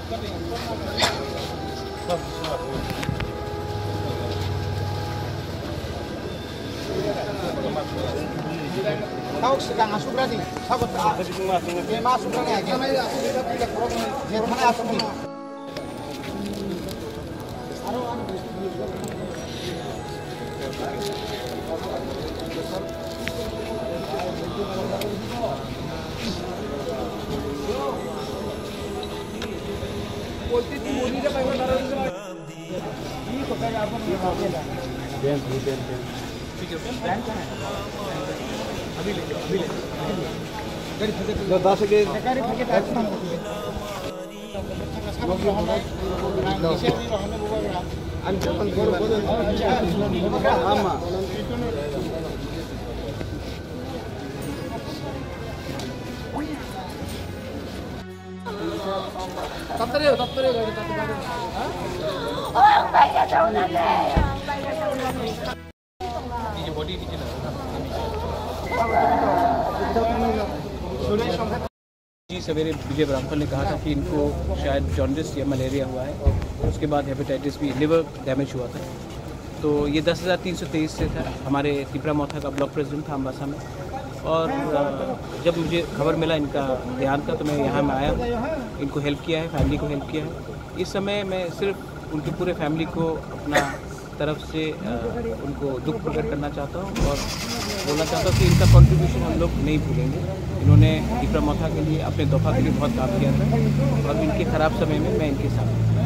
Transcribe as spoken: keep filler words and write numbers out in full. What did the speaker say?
Tahu sedang masuk berarti, sahabat dia masuk berarti, karena dia mana asal ni. अभी ले अभी ले गाड़ी फंसे तो दस के गाड़ी फंसे तो अच्छा इसे नहीं रहने बोला अंचल बोल बोल आमा तत्तरे तत्तरे गाड़ी तत्तरे हां ओ भैया जाओ ना ले भैया जाओ ना ये बॉडी नीचे जी सवेरे विजय ब्राह्मण ने कहा था कि इनको शायद जॉन्डिस या मलेरिया हुआ है, उसके बाद हेपेटाइटिस बी लिवर डैमेज हुआ था। तो ये दस हज़ार तीन सौ तेईस से था, हमारे तिपरा मोथा का ब्लॉक प्रेसिडेंट था अम्बासा में। और जब मुझे खबर मिला इनका ध्यान का तो मैं यहाँ में आया, इनको हेल्प किया है, फैमिली को हेल्प किया है। इस समय मैं सिर्फ उनकी पूरे फैमिली को अपना तरफ से आ, उनको दुख प्रकट करना चाहता हूँ और बोलना चाहता हूँ कि इनका कंट्रीब्यूशन हम लोग नहीं भूलेंगे। इन्होंने तिपरा मोथा के लिए, अपने दोफा के लिए बहुत काम किया था और इनके ख़राब समय में मैं इनके साथ